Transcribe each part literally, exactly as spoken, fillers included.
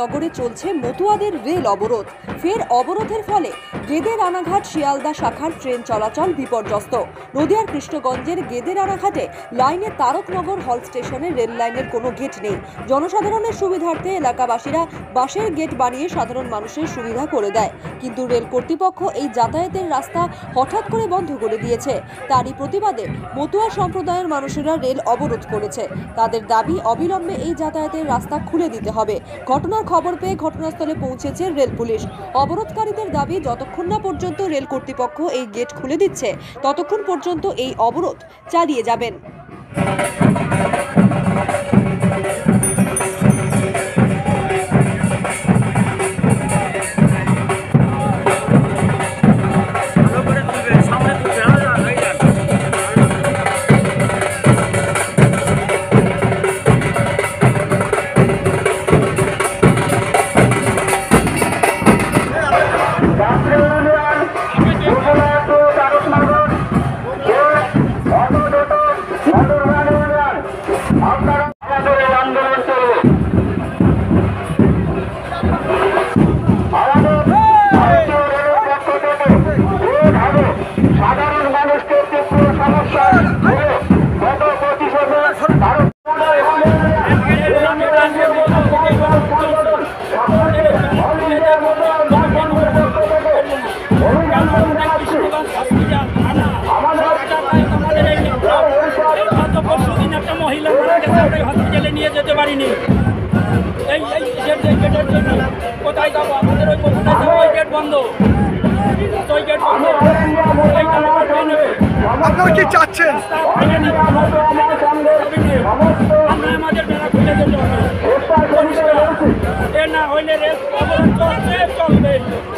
রকনগরে চলছে মতুয়াদের রেল অবরোধ। ফের অবরোধের ফলে গেদে রানাঘাট শিয়ালদা শাখার ট্রেন চলাচল বিপর্যস্ত। নদিয়ার কৃষ্ণগঞ্জের গেদে রানাঘাটে লাইনে তারকনগর হল স্টেশনে রেল লাইনের কোনো গেট নেই। জনসাধারণের সুবিধার্থে এলাকাবাসীরা বাঁশের গেট বানিয়ে সাধারণ মানুষের সুবিধা করে দেয়, কিন্তু রেল কর্তৃপক্ষ এই যাতায়াতের রাস্তা হঠাৎ করে বন্ধ করে দিয়েছে। তারই প্রতিবাদে মতুয়া সম্প্রদায়ের মানুষেরা রেল অবরোধ করেছে। তাদের দাবি অবিলম্বে এই যাতায়াতের রাস্তা খুলে দিতে হবে। ঘটনার খবর পেয়ে ঘটনাস্থলে পৌঁছেছে রেল পুলিশ। অবরোধকারীদের দাবি, যতক্ষণ না পর্যন্ত রেল কর্তৃপক্ষ এই গেট খুলে দিচ্ছে ততক্ষণ পর্যন্ত এই অবরোধ চালিয়ে যাবেন। মহিলা মারা গেছে, হসপিটালে নিয়ে যেতে পারিনি। এই গেটের জন্য কোথায় যাবো? আমাদের ওই কোথায় যাবো? ওই গেট বন্ধ, ওই গেট বন্ধ। আপনারা কি চাচ্ছেন? আমরা আমাদের বেলা খুলে যেতে হবে, এ না হইলে রেল অবরোধ চলছে চলবে।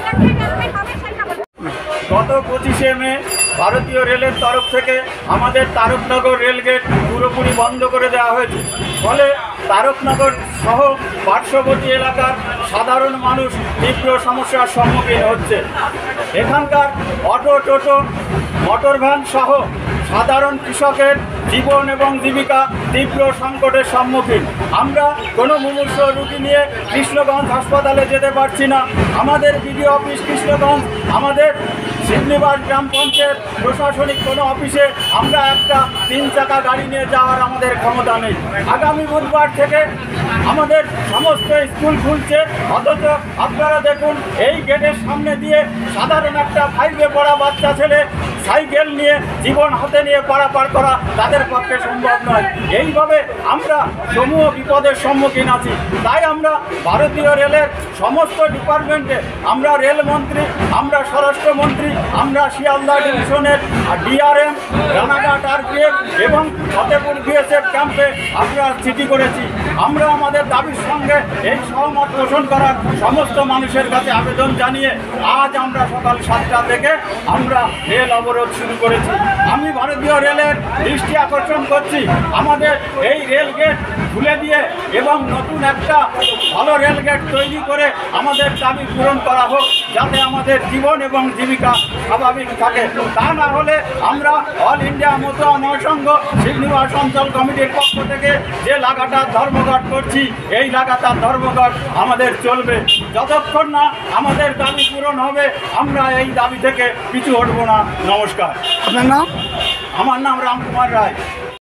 গত পঁচিশে মে ভারতীয় রেলের তরফ থেকে আমাদের তারকনগর রেলগেট পুরোপুরি বন্ধ করে দেওয়া হয়েছে। ফলে তারকনগর সহ পার্শ্ববর্তী এলাকার সাধারণ মানুষ তীব্র সমস্যার সম্মুখীন হচ্ছে। এখানকার অটো, টোটো, মোটর ভ্যান সহ সাধারণ কৃষকের জীবন এবং জীবিকা তীব্র সংকটের সম্মুখীন। আমরা কোনো মুমূর্ষ রুগী নিয়ে কৃষ্ণগঞ্জ হাসপাতালে যেতে পারছি না। আমাদের বিডিও অফিস কৃষ্ণগঞ্জ, আমাদের সিদ্ধনিবাস গ্রাম পঞ্চায়েত প্রশাসনিক কোনো অফিসে আমরা একটা তিন চাকা গাড়ি নিয়ে যাওয়ার আমাদের ক্ষমতা নেই। আগামী বুধবার থেকে আমাদের সমস্ত স্কুল খুলছে, অথচ আপনারা দেখুন এই গেটের সামনে দিয়ে সাধারণ একটা ফাইভে পড়া বাচ্চা ছেলে সাইকেল নিয়ে জীবন হাতে নিয়ে পারাপার করা তাদের পক্ষে সম্ভব নয়। এইভাবে আমরা সমূহ বিপদের সম্মুখীন আছি। তাই আমরা ভারতীয় রেলের সমস্ত ডিপার্টমেন্টে, আমরা রেলমন্ত্রী, আমরা স্বরাষ্ট্রমন্ত্রী, আমরা শিয়ালদা ডিভিশনের ডিআরএম, রানাঘাট আরপিএফ এবং ফতেপুর বিএসএফ ক্যাম্পে আমরা চিঠি করেছি। আমরা আমাদের দাবির সঙ্গে এই সহমত পোষণ করার সমস্ত মানুষের কাছে আবেদন জানিয়ে আজ আমরা সকাল সাতটা থেকে আমরা রেল অবরোধ শুরু করেছি। আমি ভারতীয় রেলের দৃষ্টি আকর্ষণ করছি, আমাদের এই রেল গেট খুলে দিয়ে এবং নতুন একটা ভালো রেল গেট তৈরি করে আমাদের দাবি পূরণ করা হোক, যাতে আমাদের জীবন এবং জীবিকা স্বাভাবিক থাকে। তা না হলে আমরা অল ইন্ডিয়া মতুয়া মহাসংঘ সিদ্ধনিবাস অঞ্চল কমিটির পক্ষ থেকে যে লাগাতার ধর্মঘট করছি, এই লাগাতার ধর্মঘট আমাদের চলবে। যতক্ষণ না আমাদের দাবি পূরণ হবে আমরা এই দাবি থেকে পিছু হটব না। নমস্কার। আপনার নাম? আমার নাম রামকুমার রায়।